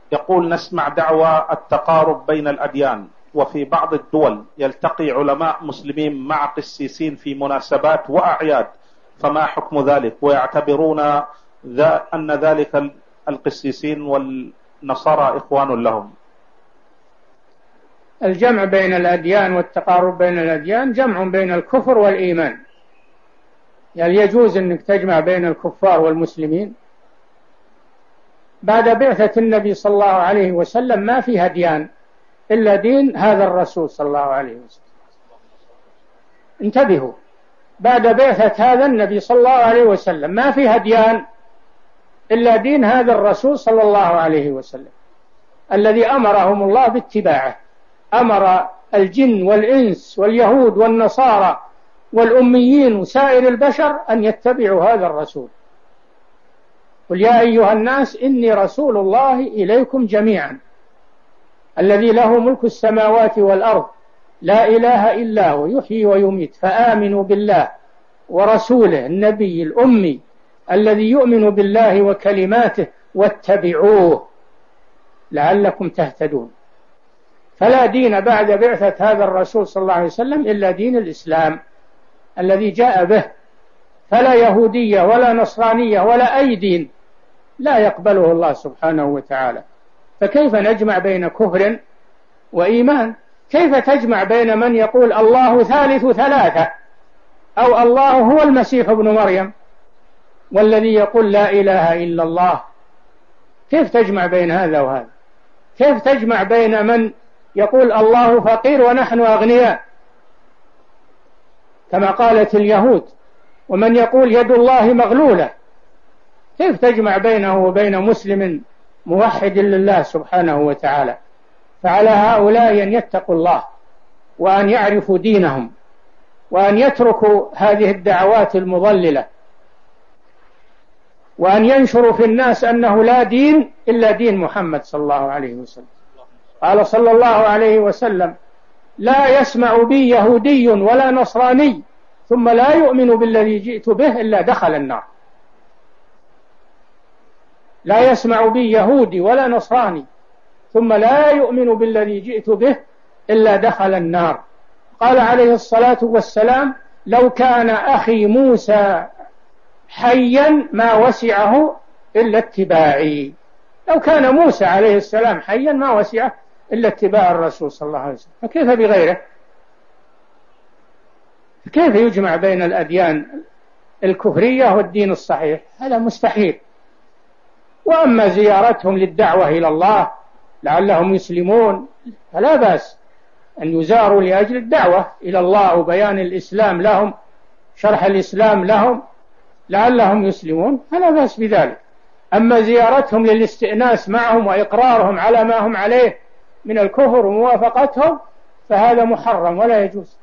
يقول: نسمع دعوى التقارب بين الأديان، وفي بعض الدول يلتقي علماء مسلمين مع قسيسين في مناسبات وأعياد، فما حكم ذلك؟ ويعتبرون أن ذلك القسيسين والنصارى إخوان لهم. الجمع بين الأديان والتقارب بين الأديان جمع بين الكفر والإيمان، يعني يجوز أنك تجمع بين الكفار والمسلمين. بعد بعثة النبي صلى الله عليه وسلم ما في أديان إلا دين هذا الرسول صلى الله عليه وسلم. انتبهوا، بعد بعثة هذا النبي صلى الله عليه وسلم ما في أديان إلا دين هذا الرسول صلى الله عليه وسلم الذي أمرهم الله باتباعه. أمر الجن والإنس واليهود والنصارى والأميين وسائر البشر أن يتبعوا هذا الرسول. قل يا أيها الناس إني رسول الله إليكم جميعا الذي له ملك السماوات والأرض لا إله إلا هو يحيي ويميت فآمنوا بالله ورسوله النبي الأمي الذي يؤمن بالله وكلماته واتبعوه لعلكم تهتدون. فلا دين بعد بعثة هذا الرسول صلى الله عليه وسلم إلا دين الإسلام الذي جاء به، فلا يهودية ولا نصرانية ولا أي دين لا يقبله الله سبحانه وتعالى. فكيف نجمع بين كفر وإيمان؟ كيف تجمع بين من يقول الله ثالث ثلاثة أو الله هو المسيح ابن مريم والذي يقول لا إله إلا الله؟ كيف تجمع بين هذا وهذا؟ كيف تجمع بين من يقول الله فقير ونحن أغنياء كما قالت اليهود، ومن يقول يد الله مغلولة؟ كيف تجمع بينه وبين مسلم موحد لله سبحانه وتعالى؟ فعلى هؤلاء أن يتقوا الله وأن يعرفوا دينهم وأن يتركوا هذه الدعوات المضللة وأن ينشروا في الناس أنه لا دين إلا دين محمد صلى الله عليه وسلم. قال صلى الله عليه وسلم: لا يسمع بي يهودي ولا نصراني ثم لا يؤمن بالذي جئت به إلا دخل النار. لا يسمع بي يهودي ولا نصراني ثم لا يؤمن بالذي جئت به إلا دخل النار. قال عليه الصلاة والسلام: لو كان أخي موسى حيا ما وسعه إلا اتباعي. لو كان موسى عليه السلام حيا ما وسعه إلا اتباع الرسول صلى الله عليه وسلم، فكيف بغيره؟ كيف يجمع بين الأديان الكفرية والدين الصحيح؟ هذا مستحيل. وأما زيارتهم للدعوة إلى الله لعلهم يسلمون فلا بأس أن يزاروا لأجل الدعوة إلى الله وبيان الإسلام لهم، شرح الإسلام لهم لعلهم يسلمون، فلا بأس بذلك. أما زيارتهم للاستئناس معهم وإقرارهم على ما هم عليه من الكفر وموافقتهم فهذا محرم ولا يجوز.